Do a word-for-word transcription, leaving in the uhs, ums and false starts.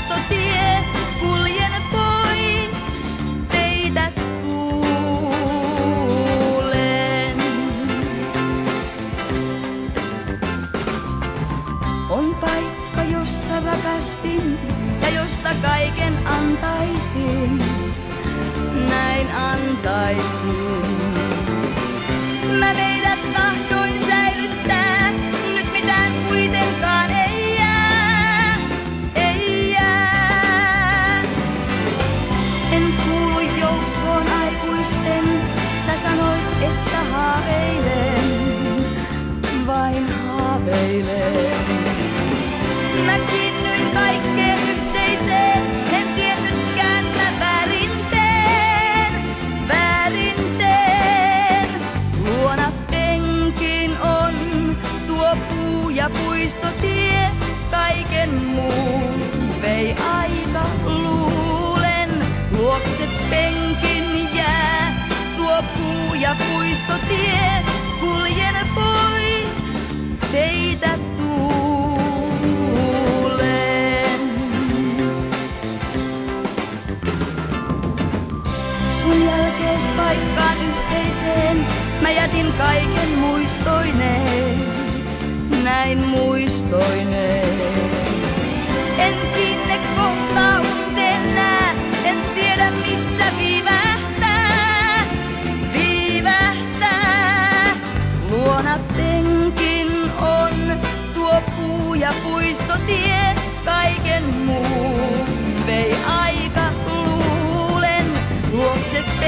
puistotie, kuljen pois, teitä kuulen. On paikka, jossa rakastin ja josta kaiken antaisin, näin antaisin. Mä meidät tahdoin säilyttää, nyt mitään kuitenkaan ei jää, ei jää. En kuulu joukkoon aikuisten, sä sanoit, että haaveilen, vain haaveilen. Mä kiinnyin kaikkeen yhteiseen, en tiennytkään mä väärin teen, väärin teen. Luona penkin on tuo puu ja puistotie, kaiken muun vei aika luulen. Luokse penkin jää tuo puu ja puistotie, kuljen pois, teitä sun jälkees paikkaan yhteiseen, mä jätin kaiken muistoineen, näin muistoineen. En kiinne kohtaa unteen nää, en tiedä missä viivähtää, viivähtää. Luona penkin on tuo puu ja puistotie, kaiken muun vei aika luulen. Luokse